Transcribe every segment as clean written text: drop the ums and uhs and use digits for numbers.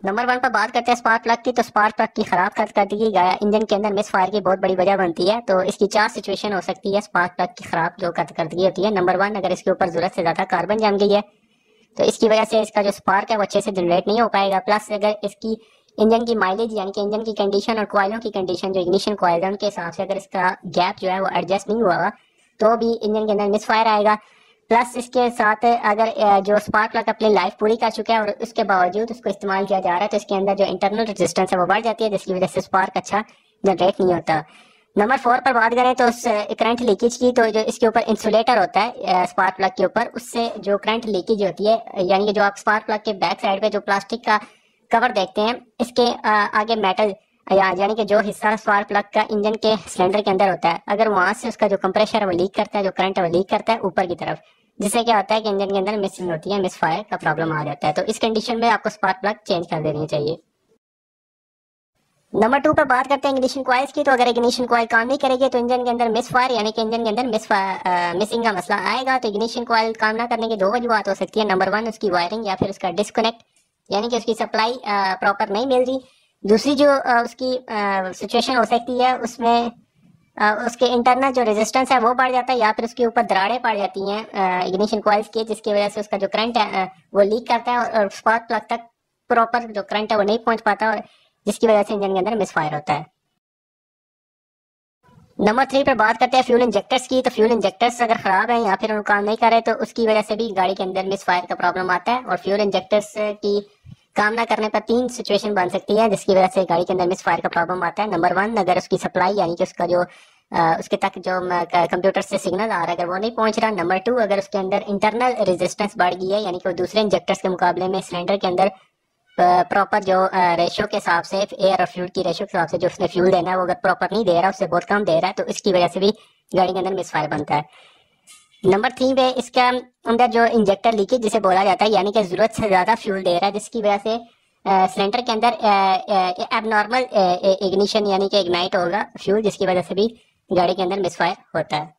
Number 1 पर बात करते हैं स्पार्क प्लग की। तो स्पार्क प्लग की खराब कर दी इंजन के अंदर मिस फायर की बहुत बड़ी वजह बनती है। तो इसकी 4 सिचुएशन हो सकती है स्पार्क प्लग की खराब जो कर दी होती है। नंबर 1, अगर इसके ऊपर जरूरत से ज्यादा कार्बन जम गई है तो इसकी वजह से इसका जो स्पार्क है वो अच्छे से जनरेट नहीं हो पाएगा। प्लस अगर इसकी इंजन की माइलेज यानी कि इंजन की कंडीशन और कॉइलों की कंडीशन जो इग्निशन कॉइल है उनके हिसाब से अगर इसका गैप जो है वो एडजस्ट नहीं हुआ तो भी इंजन के अंदर मिस फायर आएगा। प्लस इसके साथ अगर जो स्पार्क प्लग अपनी लाइफ पूरी कर चुका है और उसके बावजूद उसको इस्तेमाल किया जा रहा है तो इसके अंदर जो इंटरनल रेजिस्टेंस है वो बढ़ जाती है, जिसकी वजह से स्पार्क अच्छा जनरेट नहीं होता। नंबर 4 पर बात करें तो करंट लीकेज की। तो जो इसके ऊपर इंसुलेटर होता है स्पार्क प्लग के ऊपर, उससे जो करंट लीकेज होती है यानी कि जो आप स्पार्क प्लग के बैक साइड पे जो प्लास्टिक का कवर देखते हैं इसके आगे मेटल यानी कि जो हिस्सा स्पार्क प्लग का इंजन के सिलेंडर के अंदर होता है, अगर वहां से उसका जो कंप्रेशर है वो लीक करता है, जो करंट है वो लीक करता है ऊपर की तरफ, जिससे क्या होता है कि इंजन के अंदर मिसिंग होती है, मिस फायर का प्रॉब्लम आ जाता है। तो इस कंडीशन में आपको स्पार्क प्लग चेंज कर देनी चाहिए। नंबर 2 पर बात करते हैं इग्निशन कॉइल्स की। तो अगर इग्निशन कॉइल काम नहीं करेगी तो इंजन के अंदर मिस फायर यानी कि इंजन के अंदर मिसिंग का मसला आएगा। तो इग्निशन कॉइल काम ना करने की 2 वजूहत हो सकती है। नंबर 1, उसकी वायरिंग या फिर उसका डिस्कनेक्ट यानी कि उसकी सप्लाई प्रॉपर नहीं मिल रही। दूसरी जो उसकी सिचुएशन हो सकती है उसमें उसके इंटरनल जो रेजिस्टेंस है वो बढ़ जाता है या फिर उसके ऊपर दरारें पड़ जाती हैं इग्निशन कॉइल्स की, जिसकी वजह से उसका जो करंट है वो लीक करता है और स्पार्क प्लग तक प्रॉपर जो करंट है वो नहीं पहुंच पाता और जिसकी वजह से इंजन के अंदर मिसफायर होता है। नंबर 3 पर बात करते हैं फ्यूल इंजेक्टर्स की। तो फ्यूल इंजेक्टर्स अगर खराब है या फिर उन काम नहीं कर रहे तो उसकी वजह से भी गाड़ी के अंदर मिसफायर का प्रॉब्लम आता है। और फ्यूल इंजेक्टर्स की काम ना करने पर 3 सिचुएशन बन सकती है जिसकी वजह से गाड़ी के अंदर मिसफायर का प्रॉब्लम आता है। नंबर 1, अगर उसकी सप्लाई यानी कि उसका जो उसके तक जो कंप्यूटर से सिग्नल आ रहा है अगर वो नहीं पहुंच रहा। नंबर 2, अगर उसके अंदर इंटरनल रेजिस्टेंस बढ़ गई है यानी कि दूसरे इंजेक्टर्स के मुकाबले में सिलेंडर के अंदर प्रॉपर जो रेशियो के हिसाब से एयर और फ्यूल की रेशियो के हिसाब से जो उसने फ्यूल देना है वो अगर प्रॉपर नहीं दे रहा, उससे बहुत कम दे रहा है, तो इसकी वजह से भी गाड़ी के अंदर मिसफायर बनता है। नंबर 3 पे इसका अंदर जो इंजेक्टर लीकेज जिसे बोला जाता है यानी कि जरूरत से ज्यादा फ्यूल दे रहा है, जिसकी वजह से सिलेंडर के अंदर एबनॉर्मल इग्निशन यानी कि इग्नाइट होगा फ्यूल, जिसकी वजह से भी गाड़ी के अंदर मिसफायर होता है।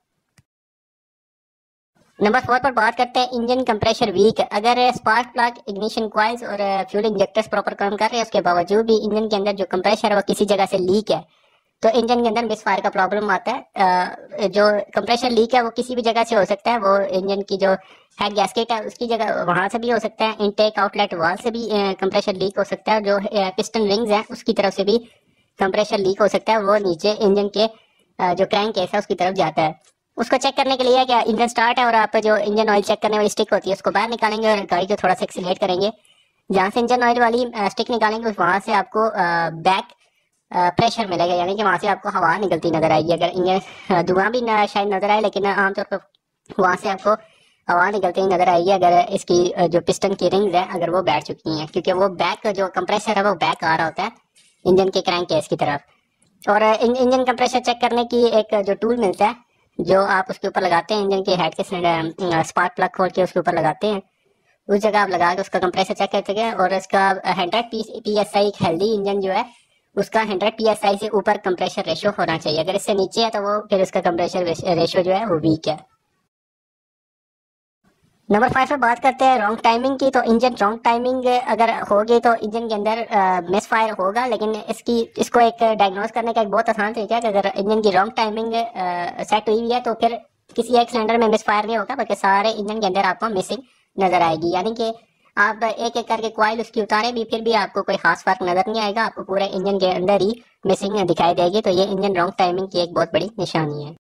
नंबर 4 पर बात करते हैं इंजन कंप्रेशर वीक। अगर स्पार्क प्लग, इग्निशन कॉइल्स और फ्यूल इंजेक्टर्स प्रॉपर काम कर रहे हैं उसके बावजूद भी इंजन के अंदर जो कंप्रेशर है वो किसी जगह से लीक है तो इंजन के अंदर मिसफायर का प्रॉब्लम आता है। जो कंप्रेशर लीक है वो किसी भी जगह से हो सकता है, वो इंजन की जो हेड गैस्केट है उसकी जगह वहां से भी हो सकता है, इनटेक आउटलेट वाल से भी कंप्रेशर लीक हो सकता है, जो पिस्टन रिंग्स है उसकी तरफ से भी कंप्रेशर लीक हो सकता है, वो नीचे इंजन के जो क्रैंक केस है उसकी तरफ जाता है। उसको चेक करने के लिए क्या इंजन स्टार्ट है और आप जो इंजन ऑयल चेक करने वाली स्टिक होती है उसको बाहर निकालेंगे और गाड़ी को थोड़ा सा एक्सीलरेट करेंगे। जहाँ से इंजन ऑयल वाली स्टिक निकालेंगे वहां से आपको बैक प्रेशर मिलेगा यानी कि वहां से आपको हवा निकलती नजर आएगी। अगर इंजन धुआं भी शायद नजर आए लेकिन आमतौर पर वहां से आपको हवा निकलती हुई नजर आएगी अगर इसकी जो पिस्टन की रिंग्स है अगर वो बैठ चुकी हैं, क्योंकि वो बैक जो कंप्रेसर है वो बैक आ रहा होता है इंजन के क्रैंक केस की तरफ। और इंजन कंप्रेसर चेक करने की एक जो टूल मिलता है जो आप उसके ऊपर लगाते हैं, इंजन के हेड के स्पार्क प्लग खोल के उसके ऊपर लगाते हैं, उस जगह आप लगा के उसका कंप्रेसर चेक करते हैं और इसका 100 PSI एक हेल्दी इंजन जो है उसका 100 PSI से ऊपर कंप्रेशर रेशियो होना चाहिए। अगर इससे नीचे है तो वो फिर उसका कंप्रेशर रेशियो जो है वो वीक है। नंबर 5 में बात करते हैं रॉन्ग टाइमिंग की। तो इंजन रॉन्ग टाइमिंग अगर होगी तो इंजन के अंदर मिस फायर होगा, लेकिन इसको एक डायग्नोस करने का एक बहुत आसान तरीका है कि अगर इंजन की रॉन्ग टाइमिंग सेट हुई है तो फिर किसी एक सिलेंडर में मिस फायर नहीं होगा बल्कि सारे इंजन के अंदर आपको मिसिंग नजर आएगी। यानी कि आप एक एक करके कॉइल उसकी उतारे भी फिर भी आपको कोई खास फर्क नजर नहीं आएगा, आपको पूरे इंजन के अंदर ही मिसिंग दिखाई देगी। तो ये इंजन रॉन्ग टाइमिंग की एक बहुत बड़ी निशानी है।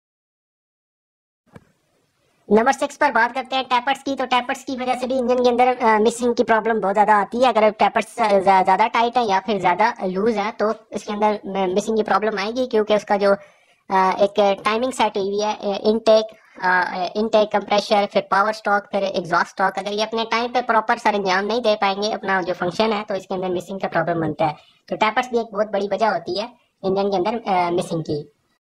नंबर 6 पर बात करते हैं टैपर्स की। तो टैपर्स की वजह से भी इंजन के अंदर मिसिंग की प्रॉब्लम बहुत ज्यादा आती है। अगर टैपर्स ज्यादा टाइट है या फिर ज्यादा लूज है तो इसके अंदर मिसिंग की प्रॉब्लम आएगी, क्योंकि उसका जो एक टाइमिंग सेट हुई है इनटेक कंप्रेशर फिर पावर स्टॉक फिर एग्जॉस्ट स्टॉक, अगर ये अपने टाइम पे प्रॉपर सर अंजाम नहीं दे पाएंगे अपना जो फंक्शन है तो इसके अंदर मिसिंग का प्रॉब्लम बनता है। तो टैपर्स भी एक बहुत बड़ी वजह होती है इंजन के अंदर मिसिंग की।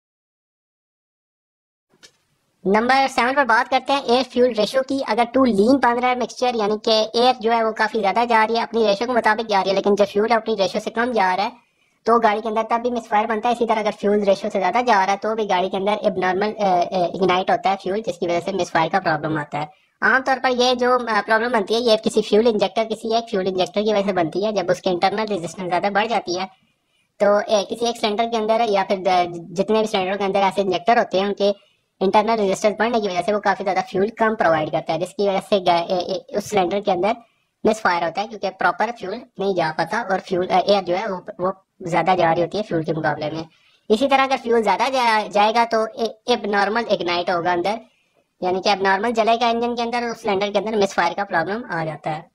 नंबर 7 पर बात करते हैं एयर फ्यूल रेशो की। अगर टू लीन बन रहा है मिक्सचर यानी कि एयर जो है वो काफी ज्यादा जा रही है अपनी रेशो के मुताबिक जा रही है, लेकिन जब फ्यूल अपनी रेशो से कम जा रहा है तो गाड़ी के अंदर तब भी मिसफायर बनता है। इसी तरह अगर फ्यूल रेशो से ज्यादा जा रहा है तो भी गाड़ी के अंदर एबनॉर्मल इग्नाइट होता है फ्यूल, जिसकी वजह से मिसफायर का प्रॉब्लम आता है। आमतौर पर ये जो प्रॉब्लम बनती है ये किसी किसी एक फ्यूल इंजेक्टर की वजह से बनती है। जब उसके इंटरनल रेजिस्टेंस ज़्यादा बढ़ जाती है तो किसी एक सिलेंडर के अंदर या फिर जितने भी सिलेंडर के अंदर ऐसे इंजेक्टर होते हैं उनके इंटरनल रेजिस्टेंस बढ़ने की वजह से वो काफ़ी ज़्यादा फ्यूल कम प्रोवाइड करता है, जिसकी वजह से उस सिलेंडर के अंदर मिस फायर होता है क्योंकि प्रॉपर फ्यूल नहीं जा पाता और फ्यूल एयर जो है वो ज़्यादा जा रही होती है फ्यूल के मुकाबले में। इसी तरह अगर फ्यूल ज़्यादा जाएगा तो एब नॉर्मल इग्नाइट होगा अंदर, यानी कि अब नॉर्मल जलेगा इंजन के अंदर, उस सिलेंडर के अंदर मिस फायर का प्रॉब्लम आ जाता है।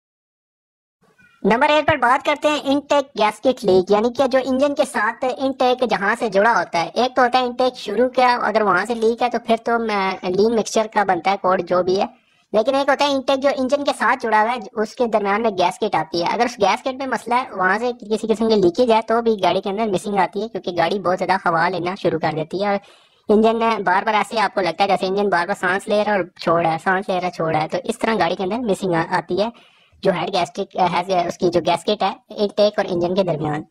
नंबर 8 पर बात करते हैं इनटेक गैस्केट लीक, यानी कि जो इंजन के साथ इनटेक जहां से जुड़ा होता है। एक तो होता है इनटेक शुरू का, अगर वहां से लीक है तो फिर तो लीन मिक्सचर का बनता है कोड जो भी है, लेकिन एक होता है इनटेक जो इंजन के साथ जुड़ा हुआ है, उसके दरम्यान में गैस्केट आती है। अगर उस गैस्केट में मसला है, वहां से किसी किस्म की लीकेज है तो भी गाड़ी के अंदर मिसिंग आती है, क्योंकि गाड़ी बहुत ज्यादा हवा लेना शुरू कर देती है और इंजन बार बार ऐसे आपको लगता है जैसे इंजन बार बार सांस ले रहा है और छोड़ रहा है, सांस ले रहा है छोड़ रहा है, तो इस तरह गाड़ी के अंदर मिसिंग आती है जो हेड गैस्केट है, उसकी जो गैस्केट है इनटेक और इंजन के दरमियान।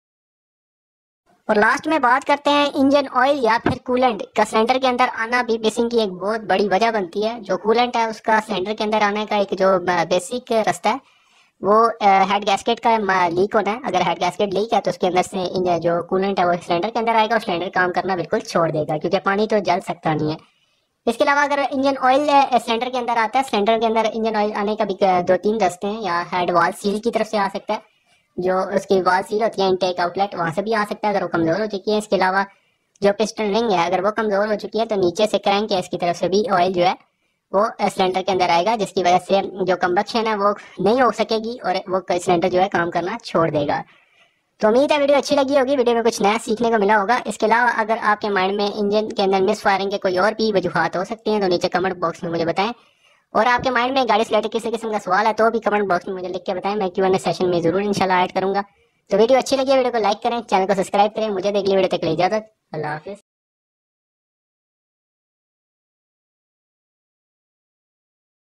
और लास्ट में बात करते हैं इंजन ऑयल या फिर कूलेंट का सिलेंडर के अंदर आना भी मिसिंग की एक बहुत बड़ी वजह बनती है। जो कूलेंट है उसका सिलेंडर के अंदर आने का एक जो बेसिक रास्ता है वो हेड गैस्केट का लीक होना है। अगर हेड गैस्केट लीक है तो उसके अंदर से जो कूलेंट है वो सिलेंडर के अंदर आएगा और सिलेंडर काम करना बिल्कुल छोड़ देगा, क्योंकि पानी तो जल सकता नहीं है। इसके अलावा अगर इंजन ऑयल सिलेंडर के अंदर आता है, सिलेंडर के अंदर इंजन ऑयल आने का भी 2-3 रास्ते हैं। या हेड वाल सील की तरफ से आ सकता है, जो उसकी वाल सील होती है इनटेक आउटलेट, वहां से भी आ सकता है अगर वो कमजोर हो चुकी है। इसके अलावा जो पिस्टन रिंग है अगर वो कमजोर हो चुकी है तो नीचे से क्रैंक केस की तरफ से भी ऑयल जो है वो सिलेंडर के अंदर आएगा, जिसकी वजह से जो कंबक्शन है वो नहीं हो सकेगी और वो सिलेंडर जो है काम करना छोड़ देगा। तो उम्मीद है वीडियो अच्छी लगी होगी, वीडियो में कुछ नया सीखने को मिला होगा। इसके अलावा अगर आपके माइंड में इंजन के अंदर मिस फायरिंग के कोई और भी वजूहात हो सकती हैं तो नीचे कमेंट बॉक्स में मुझे बताएं। और आपके माइंड में गाड़ी से रिलेटेड किसी किस्म का सवाल है तो भी कमेंट बॉक्स में मुझे लिख के बताएं, मैं Q&A सेशन में जरूर इंशाल्लाह ऐड करूंगा। तो वीडियो अच्छी लगी वीडियो को लाइक करें, चैनल को सब्सक्राइब करें। मुझे देख ली वीडियो तक के लिए इजाजत, अल्लाह हाफिज़।